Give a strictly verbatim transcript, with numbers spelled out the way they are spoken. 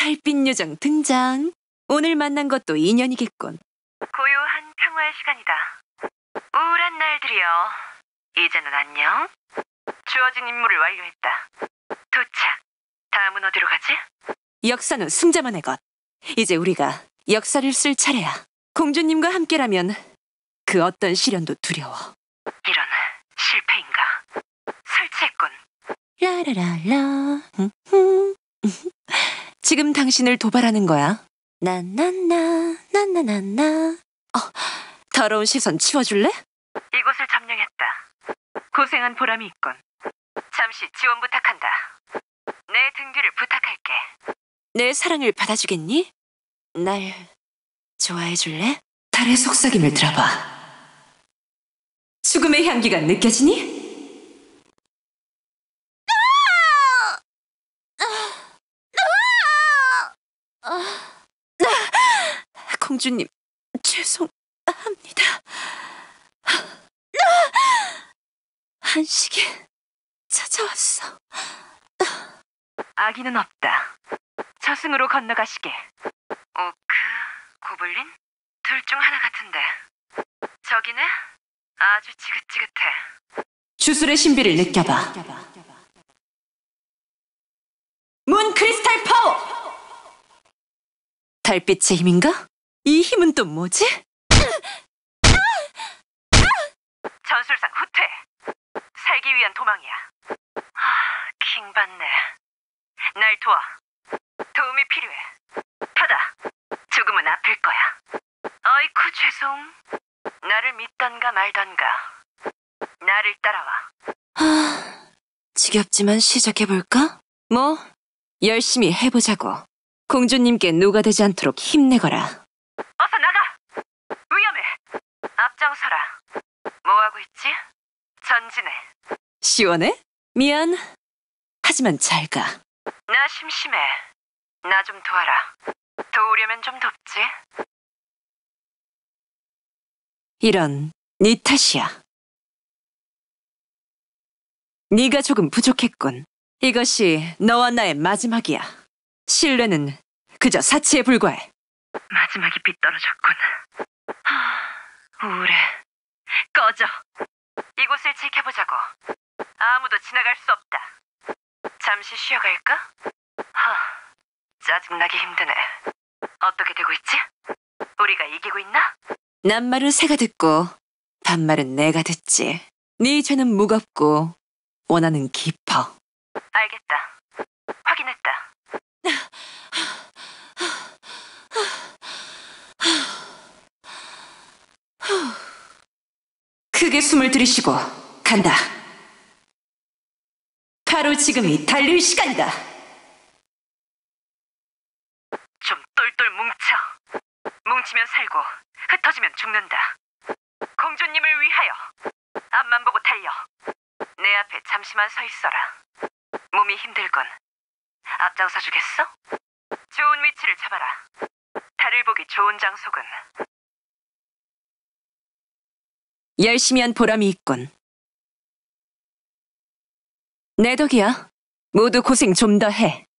달빛 요정 등장. 오늘 만난 것도 인연이겠군. 고요한 평화의 시간이다. 우울한 날들이여, 이제는 안녕. 주어진 임무를 완료했다. 도착. 다음은 어디로 가지? 역사는 승자만의 것. 이제 우리가 역사를 쓸 차례야. 공주님과 함께라면 그 어떤 시련도 두려워. 이런 실패인가? 설치했군. 라라라라. 지금 당신을 도발하는 거야. 나나나 나나나나. 어, 더러운 시선 치워줄래? 이곳을 점령했다. 고생한 보람이 있군. 잠시 지원 부탁한다. 내 등 뒤를 부탁할게. 내 사랑을 받아주겠니? 날 좋아해줄래? 달의 속삭임을 들어봐. 죽음의 향기가 느껴지니? 공주님, 죄송합니다. 한식이 찾아왔어. 아기는 없다. 저승으로 건너가시게. 오크, 고블린? 둘 중 하나 같은데. 저기네? 아주 지긋지긋해. 주술의 신비를 느껴봐. 문 크리스탈 파워! 달빛의 힘인가? 이 힘은 또 뭐지? 전술상 후퇴. 살기 위한 도망이야. 하, 킹받네. 날 도와. 도움이 필요해. 받아. 죽음은 아플 거야. 어이쿠, 죄송. 나를 믿던가 말던가. 나를 따라와. 하, 지겹지만 시작해볼까? 뭐, 열심히 해보자고. 공주님께 녹아되지 않도록 힘내거라. 어서 나가! 위험해! 앞장서라. 뭐하고 있지? 전진해. 시원해? 미안. 하지만 잘 가. 나 심심해. 나 좀 도와라. 도우려면 좀 돕지? 이런, 네 탓이야. 네가 조금 부족했군. 이것이 너와 나의 마지막이야. 신뢰는 그저 사치에 불과해. 마지막이 빗떨어졌군. 하, 우울해. 꺼져. 이곳을 지켜보자고. 아무도 지나갈 수 없다. 잠시 쉬어갈까? 하, 짜증나기 힘드네. 어떻게 되고 있지? 우리가 이기고 있나? 낱말은 새가 듣고 반말은 내가 듣지. 네 죄는 무겁고 원한은 깊어. 알겠다. 확인했다. 크게 숨을 들이쉬고 간다. 바로 지금이 달릴 시간이다. 좀 똘똘 뭉쳐. 뭉치면 살고 흩어지면 죽는다. 공주님을 위하여 앞만 보고 달려. 내 앞에 잠시만 서 있어라. 몸이 힘들군. 앞장서 주겠어? 좋은 위치를 잡아라. 달을 보기 좋은 장소군. 열심히 한 보람이 있군. 내 덕이야. 모두 고생 좀 더 해.